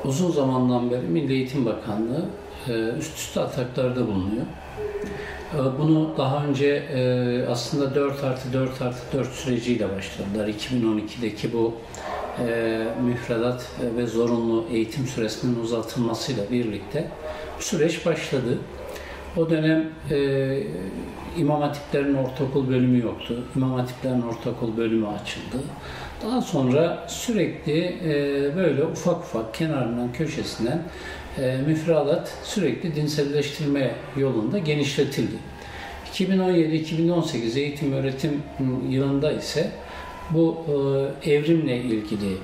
Uzun zamandan beri Milli Eğitim Bakanlığı üst üste ataklarda bulunuyor. Bunu daha önce aslında 4+4+4 süreciyle başladılar. 2012'deki bu müfredat ve zorunlu eğitim süresinin uzatılmasıyla birlikte bu süreç başladı. O dönem İmam Hatiplerin ortaokul bölümü yoktu. İmam Hatiplerin ortaokul bölümü açıldı. Daha sonra sürekli böyle ufak ufak kenarından, köşesinden müfredat sürekli dinselleştirme yolunda genişletildi. 2017-2018 eğitim öğretim yılında ise bu evrimle ilgili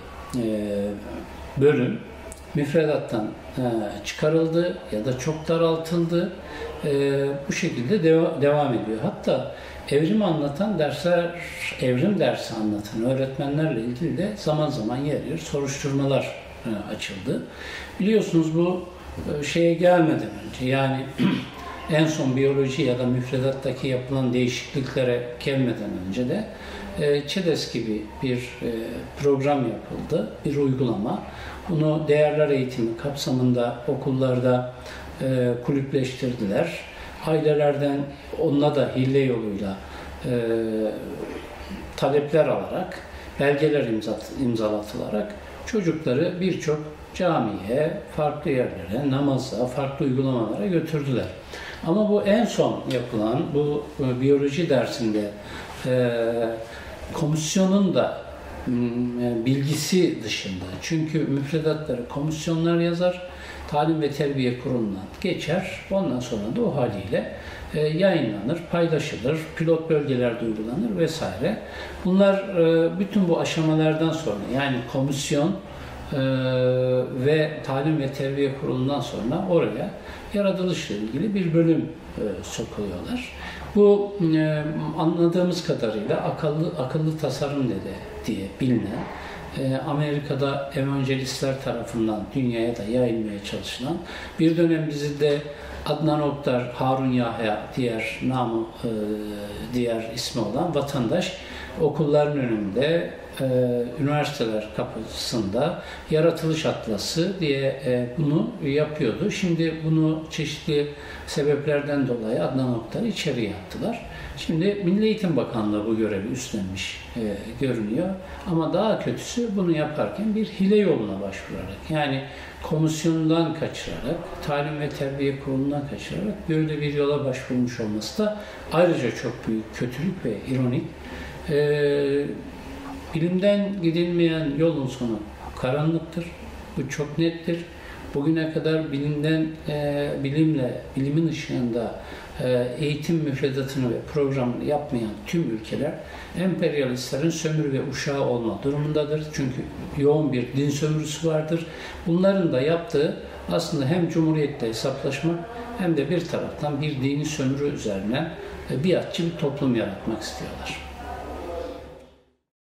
bölüm müfredattan çıkarıldı ya da çok daraltıldı. Bu şekilde devam ediyor. Hatta evrimi anlatan dersler, evrim dersi anlatan öğretmenlerle ilgili de zaman zaman yer soruşturmalar açıldı. Biliyorsunuz bu şeye gelmeden önce, yani en son biyoloji ya da müfredattaki yapılan değişikliklere gelmeden önce de ÇEDES gibi bir program yapıldı, bir uygulama. Bunu değerler eğitimi kapsamında okullarda kulüpleştirdiler. Ailelerden onunla da hille yoluyla talepler alarak, belgeler imzalatılarak çocukları birçok camiye, farklı yerlere, namaza, farklı uygulamalara götürdüler. Ama bu en son yapılan, bu biyoloji dersinde komisyonun da bilgisi dışında, çünkü müfredatları komisyonlar yazar, Talim ve Terbiye Kurulu'ndan geçer, ondan sonra da o haliyle yayınlanır, paylaşılır, pilot bölgelerde uygulanır vesaire. Bunlar bütün bu aşamalardan sonra, yani komisyon ve Talim ve Terbiye Kurulu'ndan sonra oraya yaratılışla ilgili bir bölüm sokuluyorlar. Bu anladığımız kadarıyla akıllı tasarım diye bilinen, Amerika'da evangelistler tarafından dünyaya da yayılmaya çalışılan, bir dönem bizi de Adnan Oktar, Harun Yahya diğer ismi olan vatandaş okulların önünde, üniversiteler kapısında yaratılış atlası diye bunu yapıyordu. Şimdi bunu çeşitli sebeplerden dolayı Adnan Oktar'ı içeriye attılar. Şimdi Milli Eğitim Bakanlığı bu görevi üstlenmiş görünüyor. Ama daha kötüsü, bunu yaparken bir hile yoluna başvurarak, yani komisyondan kaçırarak, Talim ve Terbiye Kurulu'ndan kaçırarak böyle bir yola başvurmuş olması da ayrıca çok büyük kötülük ve ironik. Bilimden gidilmeyen yolun sonu karanlıktır. Bu çok nettir. Bugüne kadar bilimin ışığında eğitim müfredatını ve programını yapmayan tüm ülkeler emperyalistlerin sömürü ve uşağı olma durumundadır. Çünkü yoğun bir din sömürüsü vardır. Bunların da yaptığı aslında hem Cumhuriyet'le hesaplaşmak hem de bir taraftan bir dini sömürü üzerine biatçı bir toplum yaratmak istiyorlar.